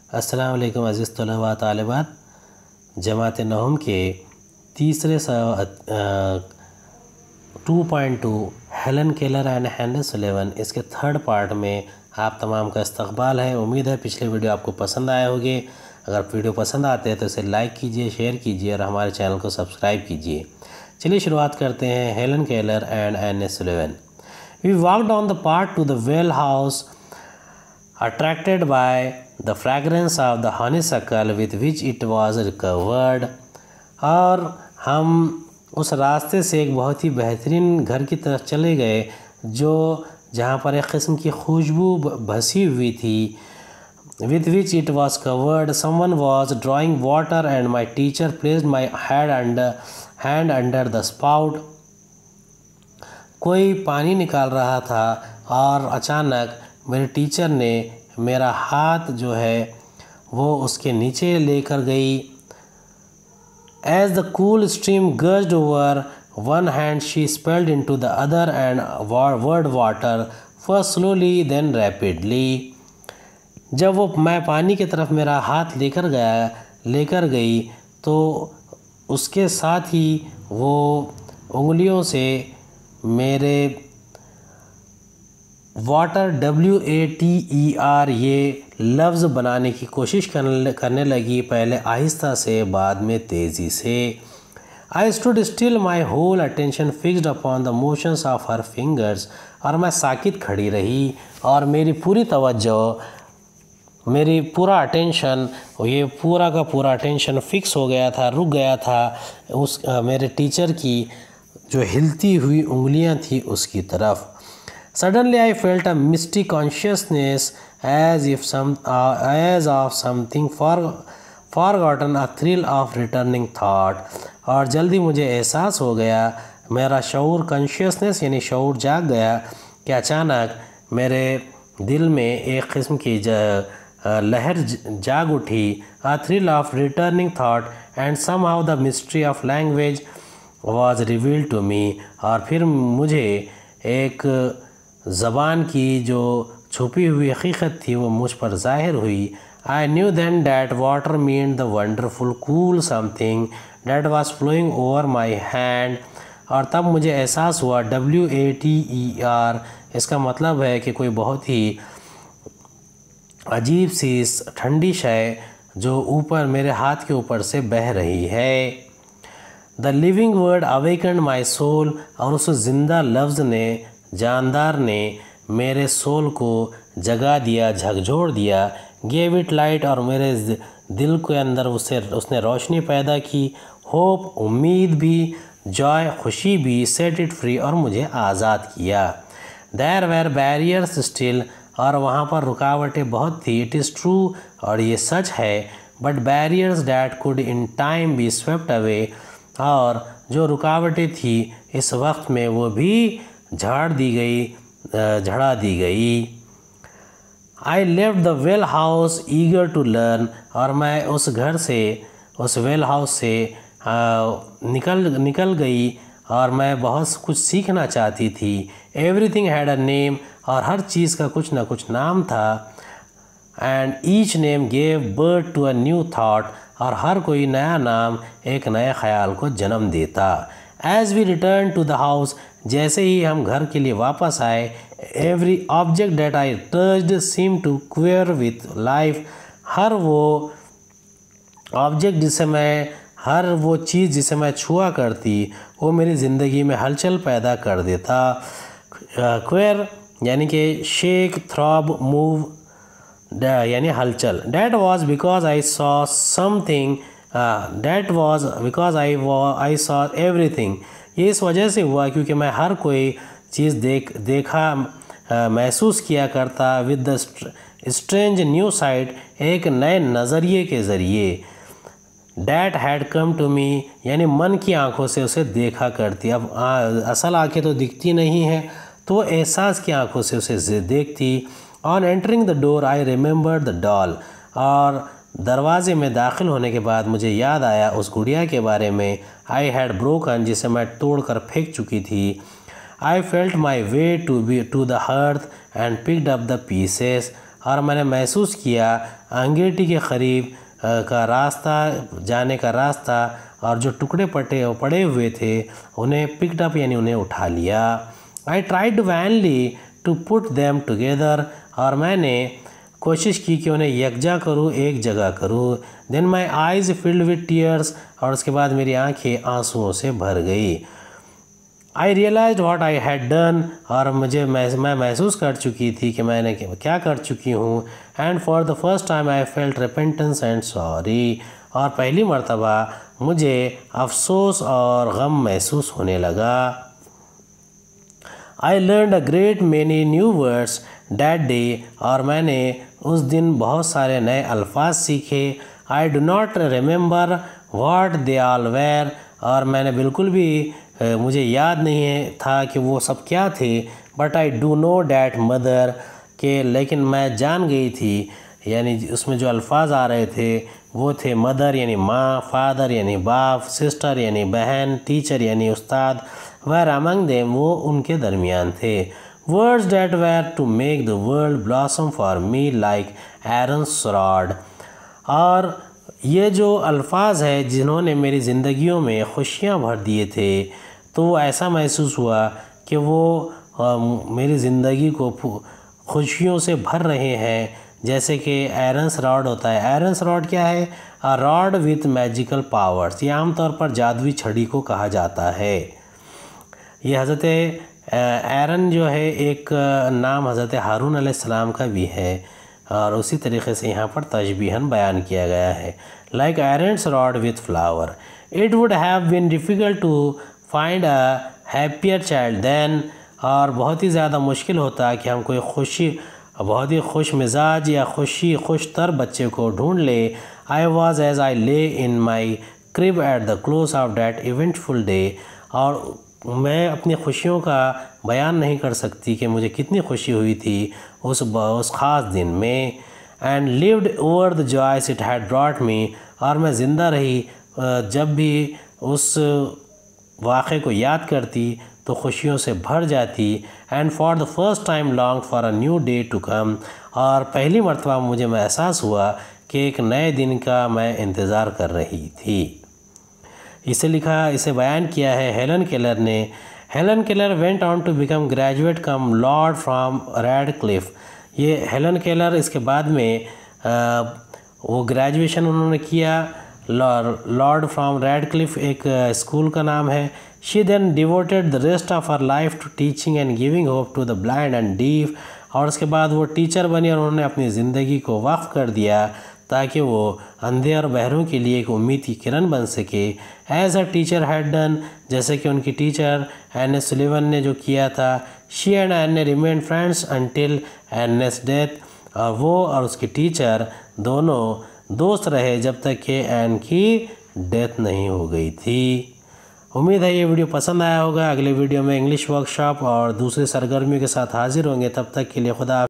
अस्सलाम वालेकुम अज़ीज़ तलबा तालिबात। जमात नहम के तीसरे 2.2 Helen Keller and Henry Sullivan इसके थर्ड पार्ट में आप तमाम का इस्तकबाल है। उम्मीद है पिछले वीडियो आपको पसंद आए होंगे। अगर वीडियो पसंद आते हैं तो इसे लाइक कीजिए, शेयर कीजिए और हमारे चैनल को सब्सक्राइब कीजिए। चलिए शुरुआत करते हैं। Helen Keller and Henry Sullivan. We walked on the part to the well house attracted by the fragrance of the honeysuckle with which it was covered। और हम उस रास्ते से एक बहुत ही बेहतरीन घर की तरफ चले गए जो जहाँ पर एक किस्म की खुशबू भसी हुई थी। with which it was covered। someone was drawing water and my teacher placed my hand under the spout। कोई पानी निकाल रहा था और अचानक मेरे टीचर ने मेरा हाथ जो है वो उसके नीचे लेकर गई। As the cool stream gushed over one hand, she spilled into the other and word water, first slowly then rapidly। जब वो मैं पानी की तरफ मेरा हाथ लेकर गई तो उसके साथ ही वो उंगलियों से मेरे वाटर WATER ये लफ्ज़ बनाने की कोशिश करने लगी, पहले आहिस्ता से बाद में तेज़ी से। I stood still my whole attention fixed upon the motions of her fingers. और मैं साकित खड़ी रही और मेरी पूरी तवज्जो, मेरी पूरा अटेंशन, ये पूरा का पूरा अटेंशन फिक्स हो गया था, रुक गया था उस मेरे टीचर की जो हिलती हुई उंगलियां थी उसकी तरफ। Suddenly I felt a misty consciousness as of something forgotten, a thrill of returning thought। और जल्दी मुझे एहसास हो गया, मेरा शऊर कॉन्शियसनेस यानी शऊर जाग गया कि अचानक मेरे दिल में एक किस्म की लहर जाग उठी। A thrill of returning thought and somehow the mystery of language was revealed to me। और फिर मुझे एक ज़बान की जो छुपी हुई हकीकत थी वो मुझ पर ज़ाहिर हुई। I knew then that water mean the wonderful cool something that was flowing over my hand. और तब मुझे एहसास हुआ WATER इसका मतलब है कि कोई बहुत ही अजीब सी ठंडी शय जो ऊपर मेरे हाथ के ऊपर से बह रही है। The living word awakened my soul. और उस जिंदा लफ्ज़ ने, जानदार ने मेरे सोल को जगा दिया, झकझोर दिया। Gave it light. और मेरे दिल के अंदर उसने रोशनी पैदा की। होप उम्मीद भी, जॉय खुशी भी। सेट इट फ्री और मुझे आज़ाद किया। There were barriers still. और वहाँ पर रुकावटें बहुत थी। इट इज़ ट्रू और ये सच है। But barriers that could in time be swept away. और जो रुकावटें थी इस वक्त में वो भी झड़ा दी गई। I left the well house eager to learn. और मैं उस घर से, उस वेल हाउस से निकल गई और मैं बहुत कुछ सीखना चाहती थी। Everything had a name. और हर चीज़ का कुछ ना कुछ नाम था। And each name gave birth to a new thought. और हर कोई नया नाम एक नए ख्याल को जन्म देता। As we return to the house. जैसे ही हम घर के लिए वापस आए, every object that I touched seem to quiver with life. हर वो ऑब्जेक्ट हर वो चीज़ जिसे मैं छुआ करती वो मेरी ज़िंदगी में हलचल पैदा कर देता। क्वेयर यानी कि शेक, थ्रॉब, मूव यानी हलचल। That was because I saw something. That was because I saw everything. ये इस वजह से हुआ क्योंकि मैं हर कोई चीज़ देखा महसूस किया करता। With the strange new sight, एक नए नज़रिए के ज़रिए। That had come to me यानी मन की आंखों से उसे देखा करती। अब असल आंखें तो दिखती नहीं हैं तो वो एहसास की आंखों से उसे देखती। On entering the door I remember the doll. और दरवाज़े में दाखिल होने के बाद मुझे याद आया उस गुड़िया के बारे में। आई हैड ब्रोकन जिसे मैं तोड़कर फेंक चुकी थी। I felt my way to the hearth and picked up the pieces. और मैंने महसूस किया अंगीठी के करीब का रास्ता जाने का रास्ता और जो टुकड़े पड़े हुए थे उन्हें पिकड अप यानी उन्हें उठा लिया। I tried vainly to put them together, और मैंने कोशिश की कि उन्हें यकजा करूँ, एक जगह करूँ। Then my eyes filled with tears, और उसके बाद मेरी आंखें आंसुओं से भर गई। I realize what I had done, और मैं महसूस कर चुकी थी कि मैंने क्या कर चुकी हूँ। And for the first time I felt repentance and sorry, और पहली मर्तबा मुझे अफसोस और गम महसूस होने लगा। I learn a great many new words that day, और मैंने उस दिन बहुत सारे नए अल्फाज सीखे। I do not remember what they all were, और मैंने बिल्कुल भी मुझे याद नहीं था कि वो सब क्या थे। But I do know that mother, के लेकिन मैं जान गई थी, यानी उसमें जो अल्फाज आ रहे थे वो थे मदर यानी माँ, फादर यानी बाप, सिस्टर यानी बहन, टीचर यानी उस्ताद, वेर अमंग देम वो उनके दरमियान थे। Words that were to make the world blossom for me like Aaron's rod, और ये जो अल्फाज है जिन्होंने मेरी ज़िंदगियों में खुशियाँ भर दिए थे, तो ऐसा महसूस हुआ कि वो मेरी ज़िंदगी को खुशियों से भर रहे हैं, जैसे कि एरन्स रॉड होता है। एरन्स रॉड क्या है? A rod with magical powers, ये आमतौर पर जादुई छड़ी को कहा जाता है। ये हज़रत एरन जो है एक नाम हज़रत हारून अलैहिस्सलाम का भी है, और उसी तरीके से यहाँ पर तशबीहन बयान किया गया है। Like Aaron's rod with flower, it would have been difficult to find a happier child than, और बहुत ही ज़्यादा मुश्किल होता कि हम कोई बहुत ही खुश मिजाज या खुश तर बच्चे को ढूंढ ले। I was as I lay in my crib at the close of that eventful day, और मैं अपनी खुशियों का बयान नहीं कर सकती कि मुझे कितनी खुशी हुई थी उस ख़ास दिन में। And lived over the joys it had brought me, और मैं ज़िंदा रही जब भी उस वाक़े को याद करती तो खुशियों से भर जाती। And for the first time long for a new day to come, और पहली मर्तबा मुझे एहसास हुआ कि एक नए दिन का मैं इंतज़ार कर रही थी। इसे बयान किया है हेलन केलर ने। Helen Keller went on to become graduate cum laude from Radcliffe. ये हेलन केलर इसके बाद में वो ग्रेजुएशन उन्होंने किया। लॉर्ड फ्रॉम रेडक्लिफ एक स्कूल का नाम है। She then devoted the rest of her life to teaching and giving hope to the blind and deaf, और उसके बाद वो टीचर बनी और उन्होंने अपनी ज़िंदगी को वक्फ कर दिया ताकि वो अंधे और बहरों के लिए एक उम्मीद की किरण बन सके। As a teacher had done, जैसे कि उनकी टीचर एन.एस. सुलिवन ने जो किया था। She and Anne remain friends until Anne's. Death, और वो और उसकी टीचर दोनों दोस्त रहे जब तक कि एन की डेथ नहीं हो गई थी। उम्मीद है ये वीडियो पसंद आया होगा। अगले वीडियो में इंग्लिश वर्कशॉप और दूसरी सरगर्मियों के साथ हाजिर होंगे। तब तक के लिए खुदा।